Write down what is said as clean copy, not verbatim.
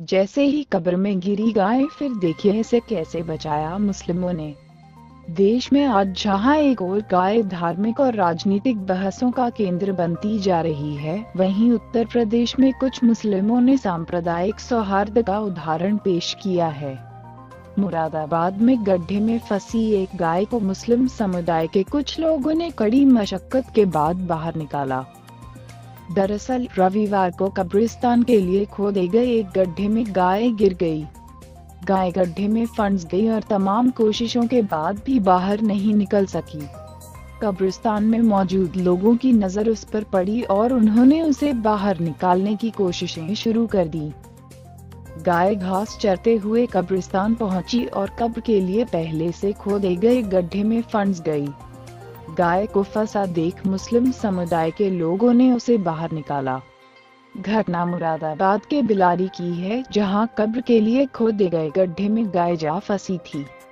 जैसे ही कब्र में गिरी गाय, फिर देखिए इसे कैसे बचाया मुस्लिमों ने। देश में आज जहां एक और गाय धार्मिक और राजनीतिक बहसों का केंद्र बनती जा रही है, वहीं उत्तर प्रदेश में कुछ मुस्लिमों ने सांप्रदायिक सौहार्द का उदाहरण पेश किया है। मुरादाबाद में गड्ढे में फंसी एक गाय को मुस्लिम समुदाय के कुछ लोगों ने कड़ी मशक्कत के बाद बाहर निकाला। दरअसल रविवार को कब्रिस्तान के लिए खोदे गए एक गड्ढे में गाय गिर गई। गाय गड्ढे में फंस गई और तमाम कोशिशों के बाद भी बाहर नहीं निकल सकी। कब्रिस्तान में मौजूद लोगों की नजर उस पर पड़ी और उन्होंने उसे बाहर निकालने की कोशिशें शुरू कर दी। गाय घास चरते हुए कब्रिस्तान पहुंची और कब्र के लिए पहले से खोदे गए गड्ढे में फंस गई। गाय को फंसा देख मुस्लिम समुदाय के लोगों ने उसे बाहर निकाला। घटना मुरादाबाद के बिलारी की है, जहां कब्र के लिए खोदे गए गड्ढे में गाय जा फंसी थी।